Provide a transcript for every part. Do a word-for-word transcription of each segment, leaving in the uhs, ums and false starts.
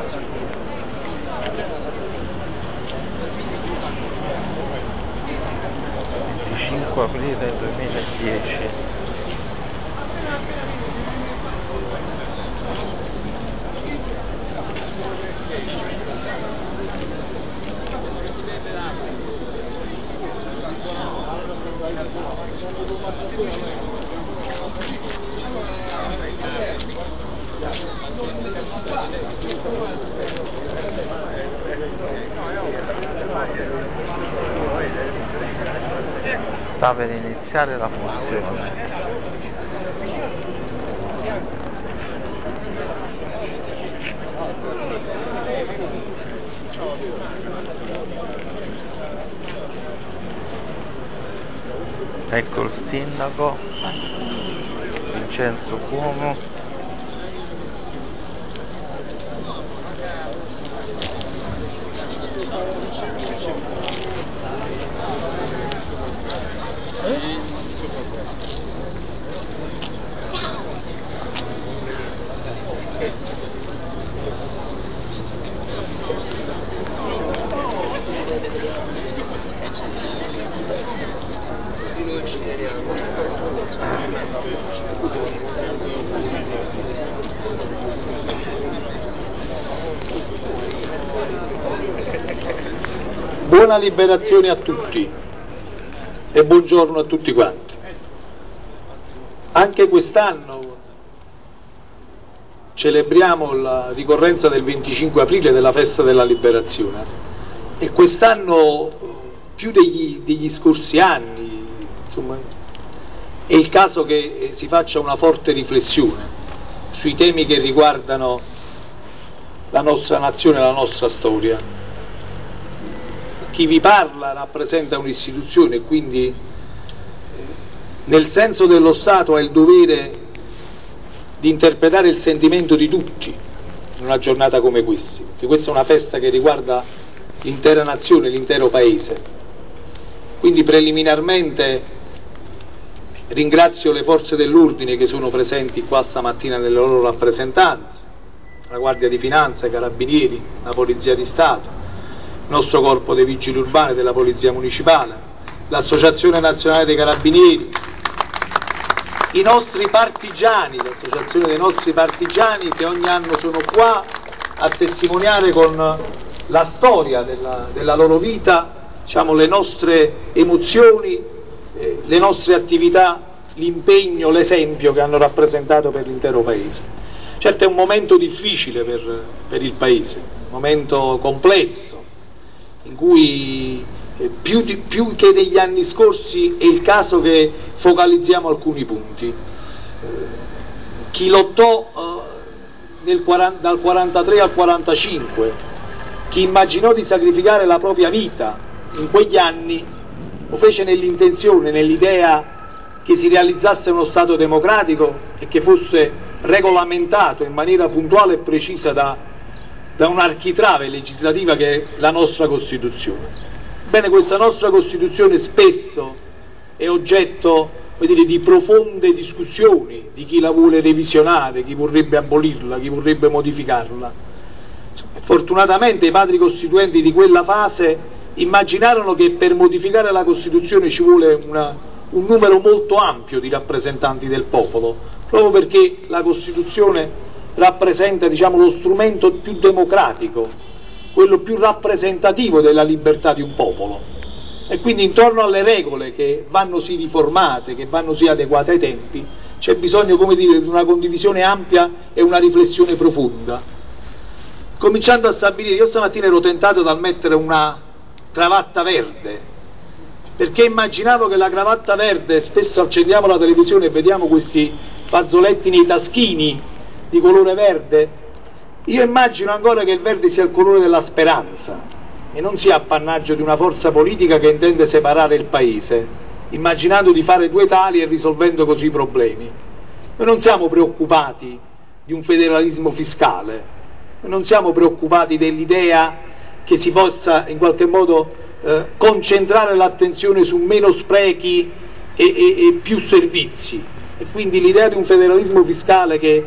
venticinque aprile duemiladieci. Sta per iniziare la funzione. Ecco il sindaco Vincenzo Cuomo. Buona liberazione a tutti e buongiorno a tutti quanti. Anche quest'anno celebriamo la ricorrenza del venticinque aprile della festa della liberazione e quest'anno più degli, degli scorsi anni, insomma, è il caso che si faccia una forte riflessione sui temi che riguardano la nostra nazione e la nostra storia. Chi vi parla rappresenta un'istituzione e quindi nel senso dello Stato ha il dovere di interpretare il sentimento di tutti in una giornata come questa, perché questa è una festa che riguarda l'intera nazione, l'intero paese. Quindi preliminarmente ringrazio le forze dell'ordine che sono presenti qua stamattina nelle loro rappresentanze, la Guardia di Finanza, i Carabinieri, la Polizia di Stato, il nostro corpo dei vigili urbani, della Polizia Municipale, l'Associazione Nazionale dei Carabinieri, i nostri partigiani, l'associazione dei nostri partigiani che ogni anno sono qua a testimoniare con la storia della, della loro vita, diciamo, le nostre emozioni, eh, le nostre attività, l'impegno, l'esempio che hanno rappresentato per l'intero Paese. Certo è un momento difficile per, per il Paese, un momento complesso, in cui eh, più, di, più che negli anni scorsi è il caso che focalizziamo alcuni punti. Eh, chi lottò eh, nel quaranta, dal quarantatré al quarantacinque, chi immaginò di sacrificare la propria vita in quegli anni, lo fece nell'intenzione, nell'idea che si realizzasse uno Stato democratico e che fosse regolamentato in maniera puntuale e precisa da da un'architrave legislativa che è la nostra Costituzione. Bene, questa nostra Costituzione spesso è oggetto, come dire, di profonde discussioni di chi la vuole revisionare, chi vorrebbe abolirla, chi vorrebbe modificarla. Fortunatamente i padri costituenti di quella fase immaginarono che per modificare la Costituzione ci vuole una, un numero molto ampio di rappresentanti del popolo, proprio perché la Costituzione rappresenta, diciamo, lo strumento più democratico, quello più rappresentativo della libertà di un popolo, e quindi intorno alle regole che vanno sì riformate, che vanno sì adeguate ai tempi, c'è bisogno, come dire, di una condivisione ampia e una riflessione profonda. Cominciando a stabilire, io stamattina ero tentato dal mettere una cravatta verde, perché immaginavo che la cravatta verde, spesso accendiamo la televisione e vediamo questi fazzoletti nei taschini di colore verde, io immagino ancora che il verde sia il colore della speranza e non sia appannaggio di una forza politica che intende separare il paese, immaginando di fare due tali e risolvendo così i problemi. Noi non siamo preoccupati di un federalismo fiscale, noi non siamo preoccupati dell'idea che si possa in qualche modo eh, concentrare l'attenzione su meno sprechi e, e, e più servizi, e quindi l'idea di un federalismo fiscale che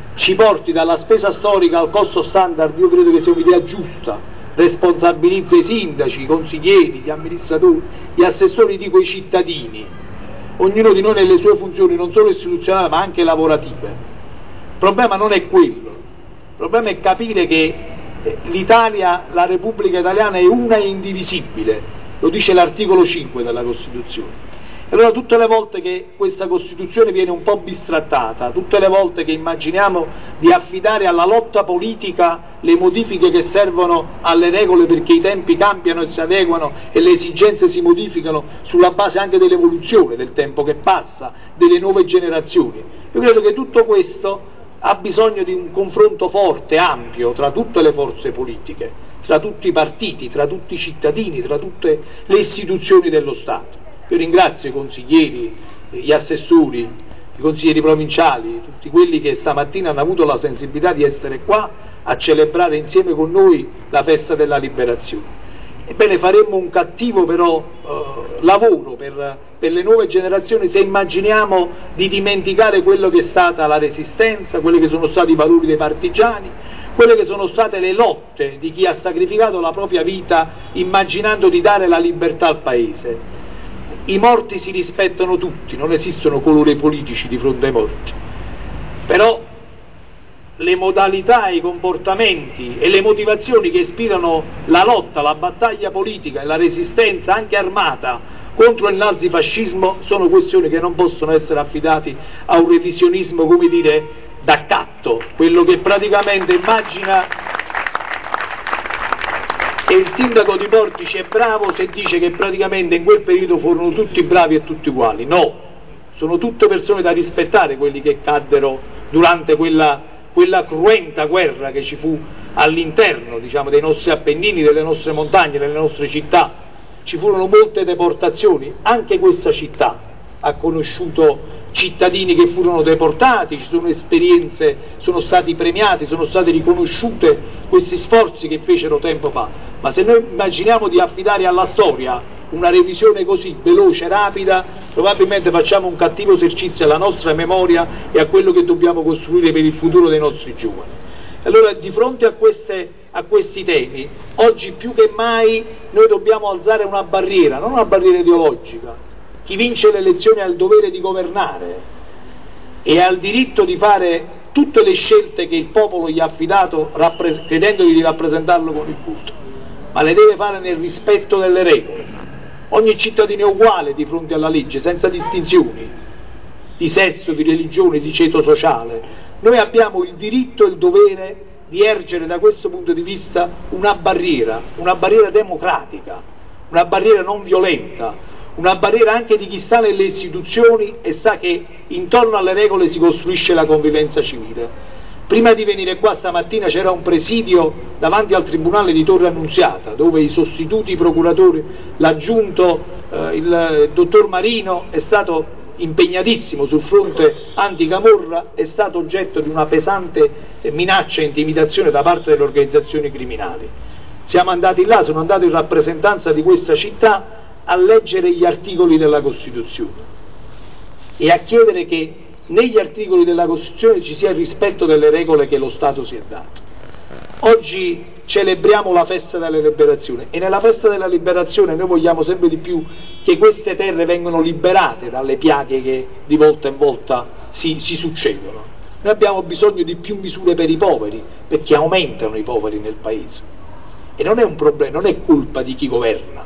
ci porti dalla spesa storica al costo standard, io credo che sia un'idea giusta, responsabilizza i sindaci, i consiglieri, gli amministratori, gli assessori di quei cittadini, ognuno di noi nelle sue funzioni non solo istituzionali ma anche lavorative. Il problema non è quello, il problema è capire che l'Italia, la Repubblica Italiana è una e indivisibile, lo dice l'articolo cinque della Costituzione. E allora tutte le volte che questa Costituzione viene un po' bistrattata, tutte le volte che immaginiamo di affidare alla lotta politica le modifiche che servono alle regole perché i tempi cambiano e si adeguano e le esigenze si modificano sulla base anche dell'evoluzione del tempo che passa, delle nuove generazioni, io credo che tutto questo ha bisogno di un confronto forte, ampio, tra tutte le forze politiche, tra tutti i partiti, tra tutti i cittadini, tra tutte le istituzioni dello Stato. Io ringrazio i consiglieri, gli assessori, i consiglieri provinciali, tutti quelli che stamattina hanno avuto la sensibilità di essere qua a celebrare insieme con noi la festa della liberazione. Ebbene, faremmo un cattivo però eh, lavoro per, per le nuove generazioni se immaginiamo di dimenticare quello che è stata la resistenza, quelli che sono stati i valori dei partigiani, quelle che sono state le lotte di chi ha sacrificato la propria vita immaginando di dare la libertà al Paese. I morti si rispettano tutti, non esistono colori politici di fronte ai morti, però le modalità, i comportamenti e le motivazioni che ispirano la lotta, la battaglia politica e la resistenza anche armata contro il nazifascismo sono questioni che non possono essere affidati a un revisionismo, come dire, d'accatto, quello che praticamente immagina che il sindaco di Portici è bravo se dice che praticamente in quel periodo furono tutti bravi e tutti uguali. No, sono tutte persone da rispettare quelli che caddero durante quella, quella cruenta guerra che ci fu all'interno, diciamo, dei nostri Appennini, delle nostre montagne, delle nostre città. Ci furono molte deportazioni, anche questa città ha conosciuto cittadini che furono deportati, ci sono esperienze, sono stati premiati, sono state riconosciute questi sforzi che fecero tempo fa, ma se noi immaginiamo di affidare alla storia una revisione così veloce, rapida, probabilmente facciamo un cattivo esercizio alla nostra memoria e a quello che dobbiamo costruire per il futuro dei nostri giovani. Allora, di fronte a, queste, a questi temi, oggi più che mai noi dobbiamo alzare una barriera, non una barriera ideologica. Chi vince le elezioni ha il dovere di governare e ha il diritto di fare tutte le scelte che il popolo gli ha affidato credendogli di rappresentarlo con il voto, ma le deve fare nel rispetto delle regole. Ogni cittadino è uguale di fronte alla legge, senza distinzioni di sesso, di religione, di ceto sociale. Noi abbiamo il diritto e il dovere di ergere da questo punto di vista una barriera, una barriera democratica, una barriera non violenta, una barriera anche di chi sta nelle istituzioni e sa che intorno alle regole si costruisce la convivenza civile. Prima di venire qua stamattina c'era un presidio davanti al Tribunale di Torre Annunziata, dove i sostituti procuratori, l'aggiunto, eh, il dottor Marino è stato impegnatissimo sul fronte anticamorra, è stato oggetto di una pesante minaccia e intimidazione da parte delle organizzazioni criminali. Siamo andati là, sono andato in rappresentanza di questa città a leggere gli articoli della Costituzione e a chiedere che negli articoli della Costituzione ci sia il rispetto delle regole che lo Stato si è dato. Oggi celebriamo la festa della liberazione e nella festa della liberazione noi vogliamo sempre di più che queste terre vengano liberate dalle piaghe che di volta in volta si, si succedono. Noi abbiamo bisogno di più misure per i poveri, perché aumentano i poveri nel Paese e non è un problema, non è colpa di chi governa,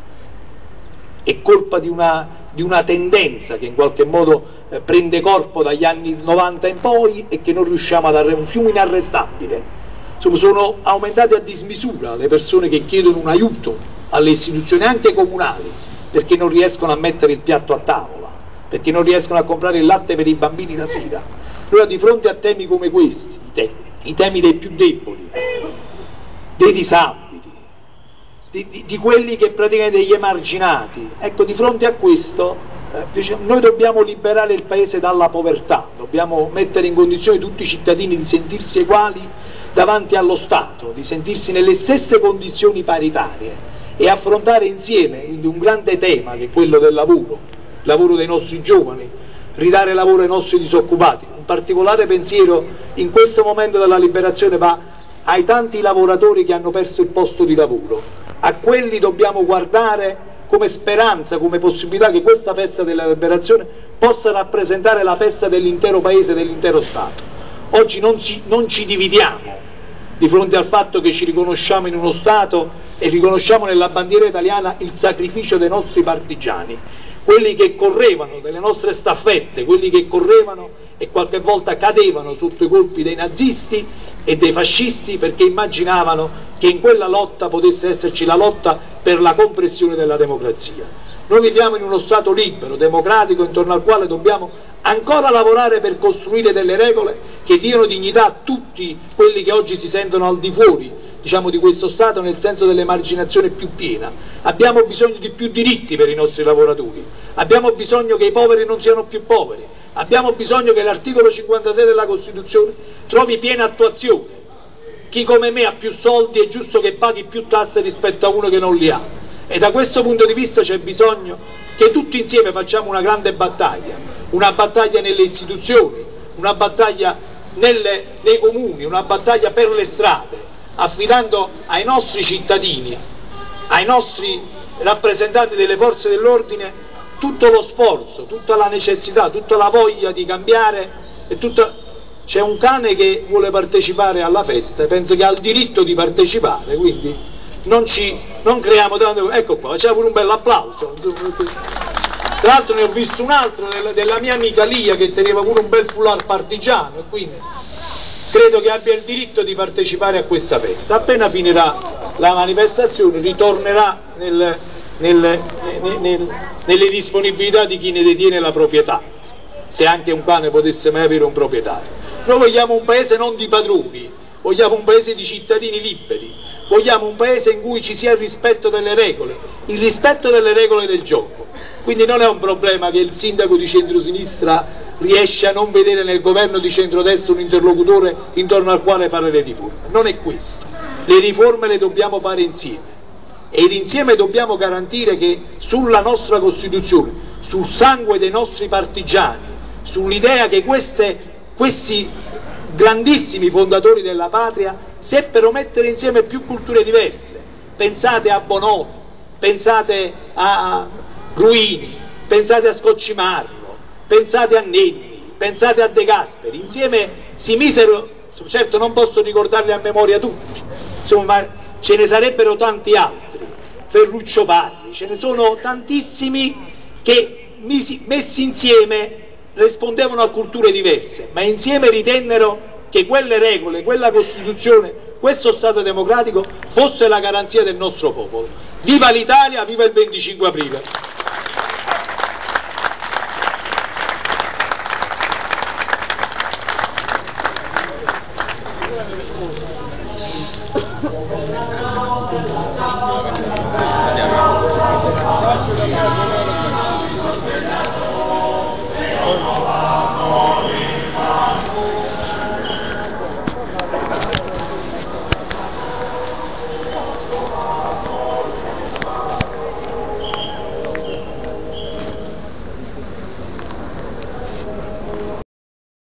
è colpa di una, di una tendenza che in qualche modo eh, prende corpo dagli anni novanta in poi e che non riusciamo a dare, un fiume inarrestabile. Insomma, sono aumentate a dismisura le persone che chiedono un aiuto alle istituzioni anche comunali perché non riescono a mettere il piatto a tavola, perché non riescono a comprare il latte per i bambini la sera. Allora, di fronte a temi come questi, i, te i temi dei più deboli, dei disabili, Di, di, di quelli che praticamente degli emarginati, ecco, di fronte a questo eh, diciamo, noi dobbiamo liberare il Paese dalla povertà, dobbiamo mettere in condizione tutti i cittadini di sentirsi uguali davanti allo Stato, di sentirsi nelle stesse condizioni paritarie e affrontare insieme quindi un grande tema che è quello del lavoro, il lavoro dei nostri giovani, ridare lavoro ai nostri disoccupati. Un particolare pensiero in questo momento della liberazione va ai tanti lavoratori che hanno perso il posto di lavoro, a quelli dobbiamo guardare come speranza, come possibilità che questa festa della liberazione possa rappresentare la festa dell'intero Paese, dell'intero Stato. Oggi non, si, non ci dividiamo di fronte al fatto che ci riconosciamo in uno Stato e riconosciamo nella bandiera italiana il sacrificio dei nostri partigiani, quelli che correvano, delle nostre staffette, quelli che correvano e qualche volta cadevano sotto i colpi dei nazisti e dei fascisti perché immaginavano che in quella lotta potesse esserci la lotta per la compressione della democrazia. Noi viviamo in uno Stato libero, democratico, intorno al quale dobbiamo ancora lavorare per costruire delle regole che diano dignità a tutti quelli che oggi si sentono al di fuori, diciamo, di questo Stato nel senso dell'emarginazione più piena. Abbiamo bisogno di più diritti per i nostri lavoratori, abbiamo bisogno che i poveri non siano più poveri, abbiamo bisogno che l'articolo cinquantatré della Costituzione trovi piena attuazione. Chi come me ha più soldi è giusto che paghi più tasse rispetto a uno che non li ha. E da questo punto di vista c'è bisogno che tutti insieme facciamo una grande battaglia, una battaglia nelle istituzioni, una battaglia nelle, nei comuni, una battaglia per le strade, affidando ai nostri cittadini, ai nostri rappresentanti delle forze dell'ordine tutto lo sforzo, tutta la necessità, tutta la voglia di cambiare e tutta... C'è un cane che vuole partecipare alla festa e pensa che ha il diritto di partecipare, quindi non, ci, non creiamo tanto... Ecco qua, facciamo pure un bel applauso. Tra l'altro ne ho visto un altro della, della mia amica Lia che teneva pure un bel foulard partigiano e quindi credo che abbia il diritto di partecipare a questa festa. Appena finirà la manifestazione ritornerà nel, nel, nel, nel, nelle disponibilità di chi ne detiene la proprietà, se anche un cane potesse mai avere un proprietario. Noi vogliamo un paese non di padroni, vogliamo un paese di cittadini liberi, vogliamo un paese in cui ci sia il rispetto delle regole, il rispetto delle regole del gioco. Quindi non è un problema che il sindaco di centrosinistra riesce a non vedere nel governo di centrodestra un interlocutore intorno al quale fare le riforme, non è questo. Le riforme le dobbiamo fare insieme ed insieme dobbiamo garantire che sulla nostra Costituzione, sul sangue dei nostri partigiani, sull'idea che queste, questi grandissimi fondatori della patria seppero mettere insieme più culture diverse. Pensate a Bonomi, pensate a Ruini, pensate a Scoccimarro, pensate a Nenni, pensate a De Gasperi, insieme si misero, certo non posso ricordarli a memoria tutti, insomma ce ne sarebbero tanti altri, Ferruccio Parri, ce ne sono tantissimi che messi insieme rispondevano a culture diverse, ma insieme ritennero che quelle regole, quella Costituzione, questo Stato democratico fosse la garanzia del nostro popolo. Viva l'Italia, viva il venticinque aprile!